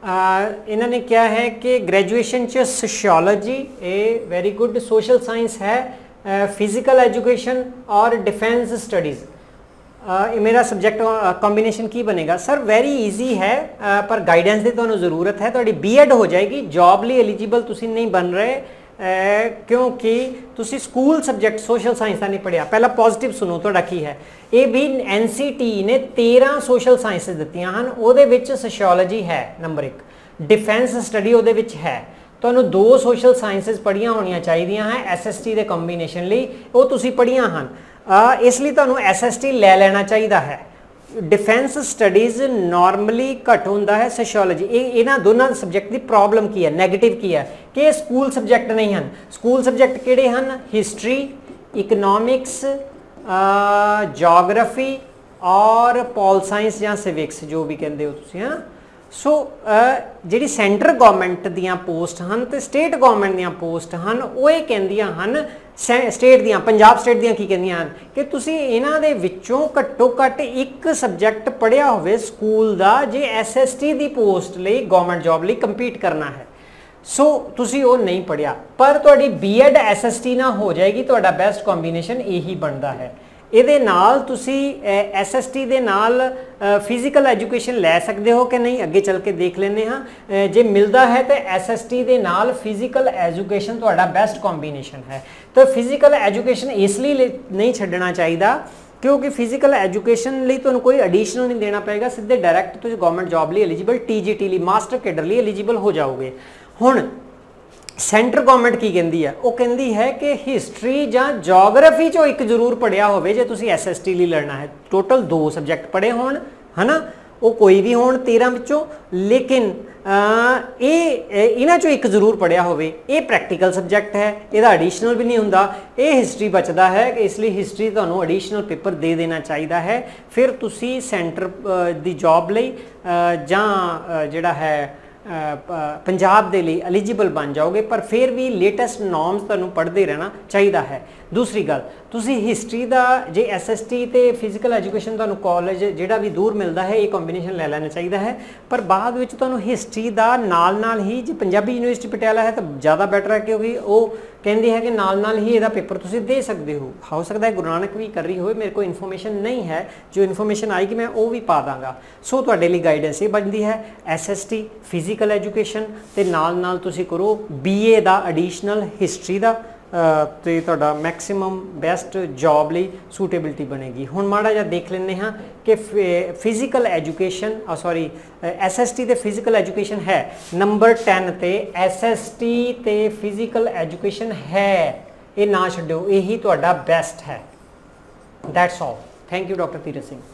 इन्होंने क्या है कि ग्रेजुएशन च सोशियोलॉजी ए वेरी गुड, सोशल साइंस है, फिजिकल एजुकेशन और डिफेंस स्टडीज़। मेरा सब्जेक्ट कॉम्बीनेशन की बनेगा सर? वेरी ईजी है, पर गाइडेंस की तुहानू जरूरत है। तुहाडी बीएड हो जाएगी, जॉब लिए एलिजिबल तुसी नहीं बन रहे क्योंकि तुसी स्कूल सब्जेक्ट सोशल साइंस का नहीं पढ़िया। पहला पॉजिटिव सुनो तुहाडा की है। ये भी NCT ने 13 सोशल साइंसिस दित्तियां हन, उहदे विच सोशियोलॉजी है नंबर 1, डिफेंस स्टडी उहदे विच है। तुहानू 2 सोशल साइंसिस पढ़ियां होनियां चाहिदियां हैं SST दे कॉम्बीनेशन लई, वो तुसी पढ़ियां हन, इसलिए तुहानू SST ले लेना चाहिए है। डिफेंस स्टडीज़ नॉर्मली घट होंदा है सोशियोलॉजी। इन्हां दोनों सब्जेक्ट की प्रॉब्लम की है, नैगेटिव की है कि स्कूल सब्जेक्ट नहीं हैं। स्कूल सब्जेक्ट किहड़े हैं? हिस्टरी, इकनॉमिक्स, जोग्राफी और पॉल साइंस या सिविक्स जो भी कहते हो तुसीं। हाँ, सो जिहड़ी सेंटर गवर्नमेंट दियां पोस्ट हैं तो स्टेट गवर्नमेंट दियां पोस्ट हैं, वो ये कहंदियां हन स्टेट दियां, पंजाब स्टेट दियां की कहंदियां हन कि तुसीं इन्हां दे विच्चों घट्टो घट्ट एक सब्जेक्ट पढ़िया होवे स्कूल दा, जे SST दी पोस्ट लई गवर्नमेंट जॉब लई कंपीट करना है। सो तुसी वो नहीं पढ़िया, पर तुहाडी BEd SST ना हो जाएगी, तुहाडा बेस्ट कॉम्बीनेशन यही बनता है। ਇਹਦੇ ਨਾਲ ਤੁਸੀਂ SST ਦੇ ਨਾਲ ਫਿਜ਼ੀਕਲ ਐਜੂਕੇਸ਼ਨ ਲੈ ਸਕਦੇ ਹੋ ਕਿ ਨਹੀਂ, ਅੱਗੇ ਚੱਲ ਕੇ ਦੇਖ ਲੈਂਦੇ ਹਾਂ। ਜੇ ਮਿਲਦਾ ਹੈ ਤਾਂ SST ਦੇ ਨਾਲ ਫਿਜ਼ੀਕਲ ਐਜੂਕੇਸ਼ਨ ਤੁਹਾਡਾ ਬੈਸਟ ਕੰਬੀਨੇਸ਼ਨ ਹੈ। ਤਾਂ ਫਿਜ਼ੀਕਲ ਐਜੂਕੇਸ਼ਨ ਇਸ ਲਈ ਨਹੀਂ ਛੱਡਣਾ ਚਾਹੀਦਾ क्योंकि फिजिकल एजुकेशन ਲਈ ਤੁਹਾਨੂੰ ਕੋਈ ਐਡੀਸ਼ਨਲ ਨਹੀਂ ਦੇਣਾ ਪਏਗਾ, ਸਿੱਧੇ ਡਾਇਰੈਕਟ ਤੁਸੀਂ ਗਵਰਨਮੈਂਟ ਜੌਬ ਲਈ ਐਲੀਜੀਬਲ, TGT ਲਈ, ਮਾਸਟਰ ਕੇਡਰ ਲਈ ਐਲੀਜੀਬਲ ਹੋ ਜਾਓਗੇ। ਹੁਣ सेंटर गवर्नमेंट की कहती है? वो कहती है कि हिस्टरी या जोग्राफी चो एक जरूर पढ़िया हो जे तुसी SST लिए लड़ना है। टोटल 2 सब्जेक्ट पढ़े होण, है ना, वो कोई भी होण 13 विचों, लेकिन इन्हां चो एक जरूर पढ़िया होवे। ये प्रैक्टिकल सब्जेक्ट है, इहदा एडिशनल भी नहीं हुंदा, ये हिस्टरी बचदा है, इसलिए हिस्टरी तुहानूं एडिशनल पेपर दे देना चाहिए है। फिर तुसी सेंटर दी जॉब लई जां जिहड़ा है पंजाब दे लिए एलिजिबल बन जाओगे, पर फिर भी लेटेस्ट नॉर्म्स तुहानूं पढ़ते रहना चाहिए है। दूसरी गल, तुसी हिस्टरी का जे SST ते फिजिकल एजुकेशन तुहानूं कॉलेज जिहड़ा भी दूर मिलता है ये कॉम्बीनेशन ले लेना चाहिए है, पर बाद विच तुहानूं हिस्टरी का नाल ही जे पंजाबी यूनिवर्सिटी पटियाला है तो ज़्यादा बैटर है, क्योंकि वो कहती है कि नाल ही इहदा पेपर तुसी दे सकते हो सकता है गुरु नानक भी कर रही हो, मेरे को इन्फॉर्मेशन नहीं है, जो इन्फॉर्मेशन आएगी मैं वो भी पा दाँगा। सो तुहाडे लई गाइडेंस ये बनती है SST फिजिकल एजुकेशन ते नाल तुसी करो BA दा एडिशनल हिस्टरी का, तो तुहाडा मैक्सिमम बेस्ट जॉब ਲਈ सूटेबिलिटी बनेगी। हुण माड़ा जिहा देख लैंदे हाँ कि फिजिकल एजुकेशन सॉरी SST ते फिजिकल एजुकेशन है नंबर 10 ते SST ते फिजिकल एजुकेशन है, ये ना छड्डिओ, यही तुहाडा बेस्ट है। That's all. Thank you doctor Dheeraj Singh.